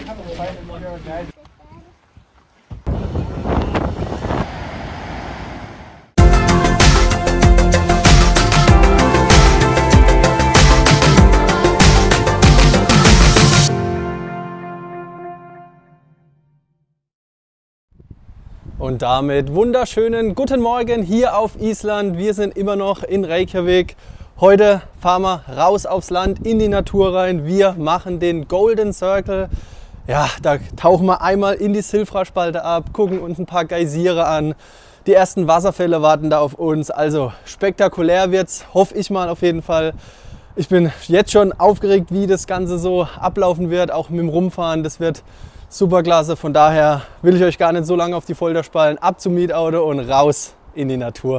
Und damit wunderschönen guten Morgen hier auf Island. Wir sind immer noch in Reykjavik. Heute fahren wir raus aufs Land, in die Natur rein. Wir machen den Golden Circle. Ja, da tauchen wir einmal in die Silfra-Spalte ab, gucken uns ein paar Geysire an. Die ersten Wasserfälle warten da auf uns. Also spektakulär wird's, hoffe ich mal auf jeden Fall. Ich bin jetzt schon aufgeregt, wie das Ganze so ablaufen wird, auch mit dem Rumfahren. Das wird super klasse, von daher will ich euch gar nicht so lange auf die Folter spannen. Ab zum Mietauto und raus in die Natur.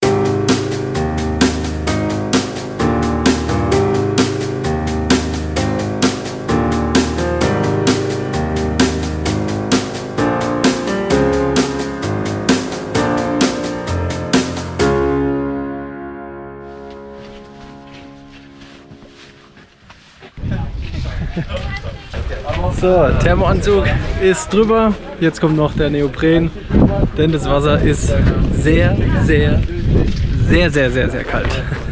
So, Thermoanzug ist drüber, jetzt kommt noch der Neopren, denn das Wasser ist sehr, sehr, sehr, sehr, sehr, sehr kalt.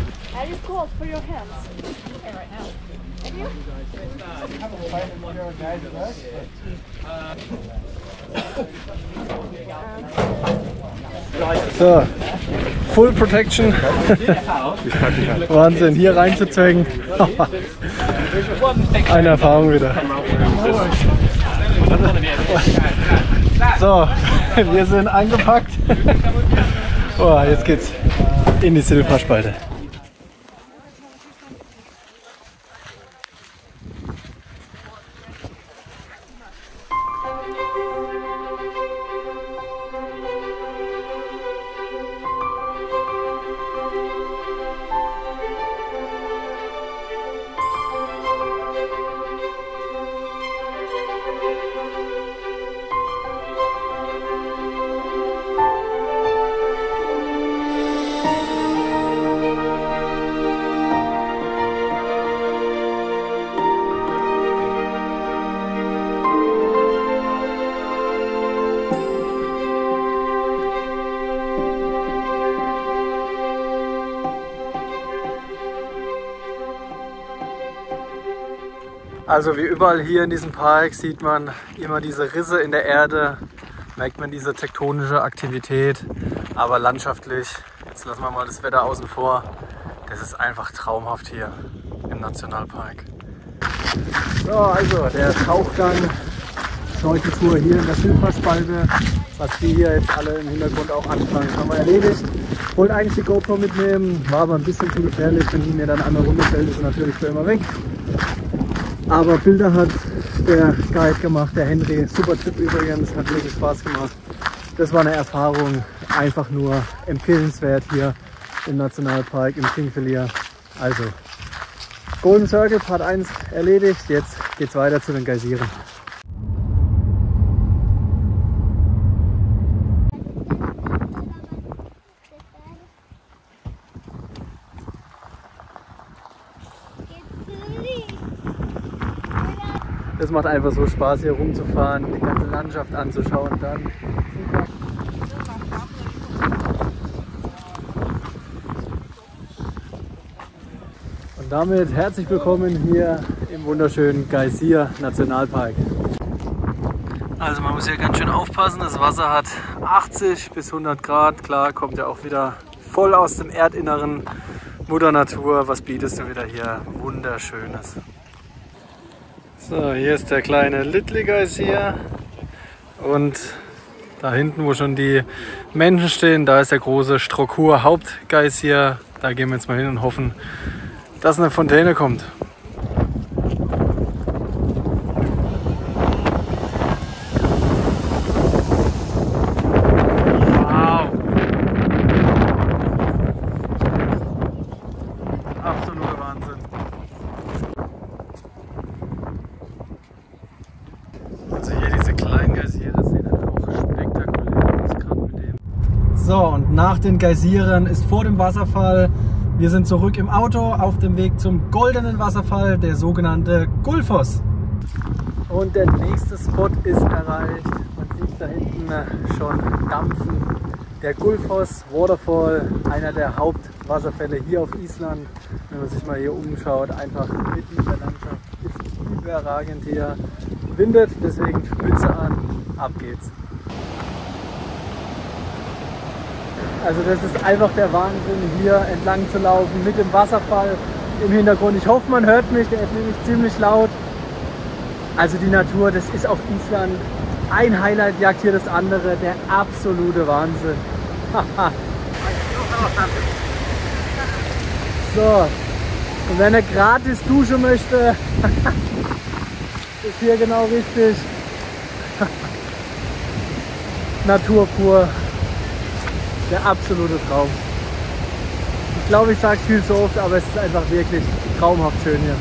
So, Full Protection. Wahnsinn, hier reinzuzwängen. Eine Erfahrung wieder. So, wir sind eingepackt. Oh, jetzt geht's in die Silfra-Spalte. Also wie überall hier in diesem Park sieht man immer diese Risse in der Erde, merkt man diese tektonische Aktivität, aber landschaftlich, jetzt lassen wir mal das Wetter außen vor, das ist einfach traumhaft hier im Nationalpark. So, also der Tauchgang, Schnorcheltour hier in der Silfra-Spalte, was wir hier jetzt alle im Hintergrund auch anfangen, haben wir erledigt. Wollte eigentlich die GoPro mitnehmen, war aber ein bisschen zu gefährlich, wenn die mir dann einmal runterfällt, ist natürlich für immer weg. Aber Bilder hat der Guide gemacht, der Henry, super Typ übrigens, hat wirklich Spaß gemacht. Das war eine Erfahrung, einfach nur empfehlenswert hier im Nationalpark im Thingvellir. Also, Golden Circle Part 1 erledigt, jetzt geht's weiter zu den Geysiren. Es macht einfach so Spaß hier rumzufahren, die ganze Landschaft anzuschauen dann. Und damit herzlich willkommen hier im wunderschönen Geysir Nationalpark. Also man muss hier ganz schön aufpassen, das Wasser hat 80 bis 100 Grad, klar kommt ja auch wieder voll aus dem Erdinneren. Mutter Natur, was bietest du wieder hier? Wunderschönes. So, hier ist der kleine Little Geysir und da hinten, wo schon die Menschen stehen, da ist der große Strokkur Hauptgeysir. Da gehen wir jetzt mal hin und hoffen, dass eine Fontäne kommt. Wow! Absoluter Wahnsinn. Also hier diese kleinen Geysire sehen halt auch spektakulär aus, gerade mit dem. So, und nach den Geysiren ist vor dem Wasserfall. Wir sind zurück im Auto auf dem Weg zum goldenen Wasserfall, der sogenannte Gullfoss. Und der nächste Spot ist erreicht. Man sieht da hinten schon dampfen. Der Gullfoss Waterfall, einer der Hauptwasserfälle hier auf Island. Wenn man sich mal hier umschaut, einfach mitten in der Landschaft. Ist überragend hier. Windet, deswegen Mütze an, ab geht's. Also das ist einfach der Wahnsinn, hier entlang zu laufen mit dem Wasserfall im Hintergrund. Ich hoffe, man hört mich, der ist nämlich ziemlich laut. Also die Natur, das ist auf Island ein Highlight, jagt hier das andere, der absolute Wahnsinn. So, und wenn er gratis duschen möchte, ist hier genau richtig. Natur pur, der absolute Traum. Ich glaube, ich sage es viel zu oft, aber es ist einfach wirklich traumhaft schön hier.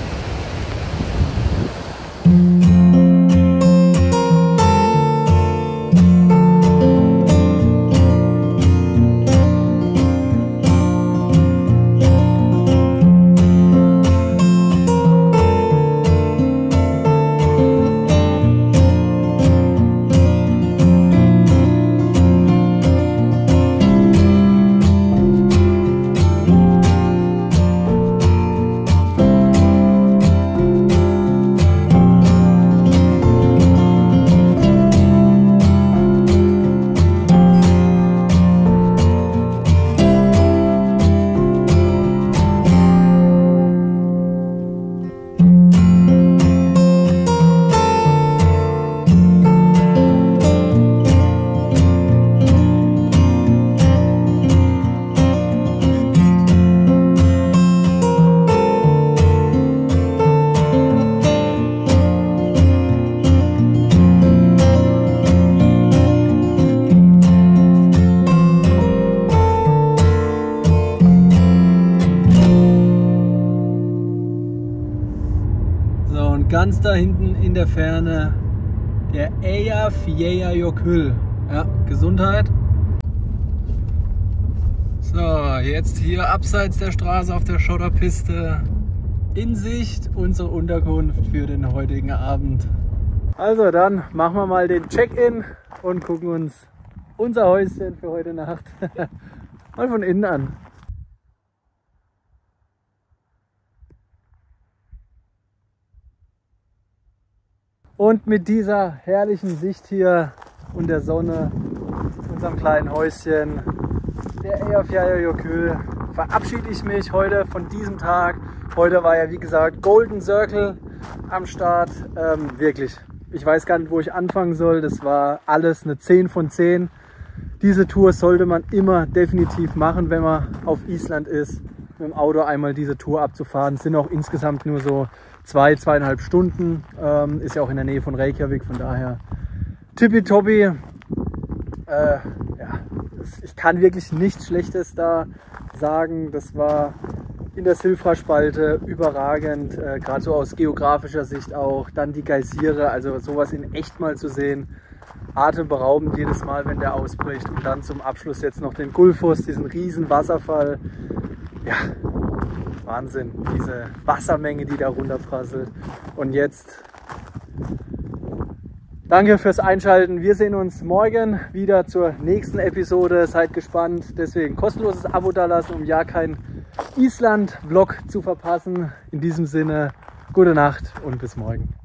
Ganz da hinten in der Ferne der Eyjafjallajökull. Ja, Gesundheit. So, jetzt hier abseits der Straße auf der Schotterpiste in Sicht unsere Unterkunft für den heutigen Abend. Also dann machen wir mal den Check-in und gucken uns unser Häuschen für heute Nacht mal von innen an. Und mit dieser herrlichen Sicht hier und der Sonne, unserem kleinen Häuschen, der Eyjafjallajökull, verabschiede ich mich heute von diesem Tag. Heute war ja wie gesagt Golden Circle am Start. Wirklich, ich weiß gar nicht, wo ich anfangen soll. Das war alles eine 10 von 10. Diese Tour sollte man immer definitiv machen, wenn man auf Island ist. Mit dem Auto einmal diese Tour abzufahren. Es sind auch insgesamt nur so 2,5 Stunden, ist ja auch in der Nähe von Reykjavik, von daher tippitoppi. Ja, ich kann wirklich nichts Schlechtes da sagen. Das war in der Silfra-Spalte überragend, gerade so aus geografischer Sicht auch. Dann die Geysire, also sowas in echt mal zu sehen, atemberaubend jedes Mal, wenn der ausbricht. Und dann zum Abschluss jetzt noch den Gullfoss, diesen riesen Wasserfall. Ja, Wahnsinn, diese Wassermenge, die da runterprasselt. Und jetzt danke fürs Einschalten. Wir sehen uns morgen wieder zur nächsten Episode. Seid gespannt. Deswegen kostenloses Abo dalassen, um ja keinen Island-Vlog zu verpassen. In diesem Sinne, gute Nacht und bis morgen.